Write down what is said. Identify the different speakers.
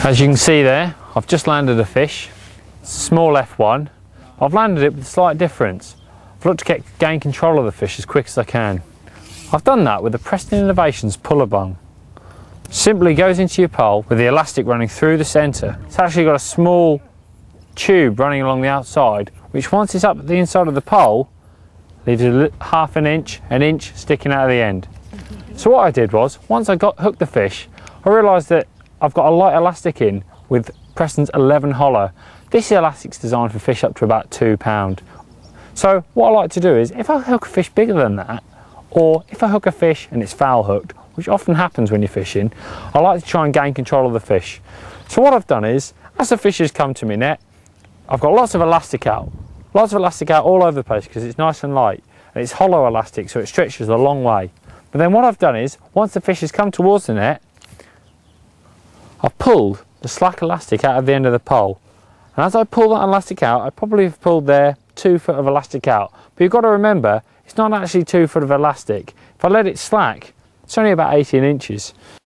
Speaker 1: As you can see there, I've just landed a fish. It's a small F1. I've landed it with a slight difference. I've looked to gain control of the fish as quick as I can. I've done that with the Preston Innovations puller bung. Simply goes into your pole with the elastic running through the centre. It's actually got a small tube running along the outside, which once it's up at the inside of the pole, leaves a half an inch sticking out of the end. So what I did was, once I hooked the fish, I realised that I've got a light elastic in with Preston's 11 Hollow. This elastic's designed for fish up to about £2. So what I like to do is, if I hook a fish bigger than that, or if I hook a fish and it's foul hooked, which often happens when you're fishing, I like to try and gain control of the fish. So what I've done is, as the fish has come to my net, I've got lots of elastic out all over the place because it's nice and light, and it's hollow elastic, so it stretches a long way. But then what I've done is, once the fish has come towards the net, I've pulled the slack elastic out of the end of the pole. And as I pull that elastic out, I probably have pulled there 2 foot of elastic out. But you've got to remember, it's not actually 2 foot of elastic. If I let it slack, it's only about 18 inches.